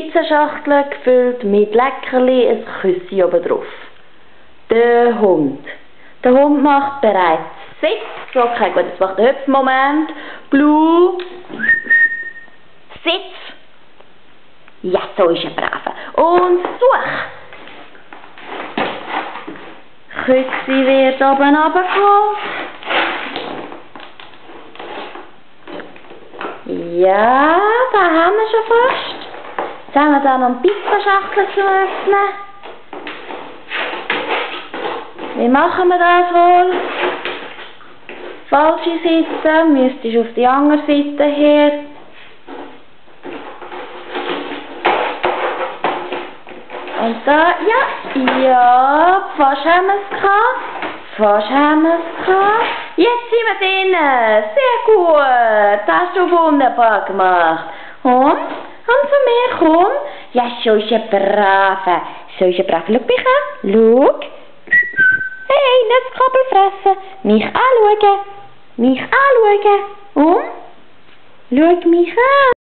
Pizzaschachtel gefüllt mit Leckerli, ein Küsschen oben drauf. Der Hund. Der Hund macht bereits Sitz. Okay, gut, jetzt macht der Hüpfmoment. Blue. Sitz. Ja, so ist er brav. Und such. Küssi wird oben runtergeholt. Ja, da haben wir schon fast. Jetzt haben wir da noch eine Pizzaschachtel zu öffnen. Wie machen wir das wohl? Falsche Seite, müsstest du auf die andere Seite her. Und da, ja, fast haben wir es gehabt. Fast haben wir es gehabt. Jetzt sind wir drinnen. Sehr gut. Das hast du wunderbar gemacht. Und zu mir, komm. Ja, so ist ein Braver. So ist ein Braver. Schau mich an. Schau. Hey, nicht das Kabel fressen. Mich anschauen. Mich anschauen. Und? Schau mich an.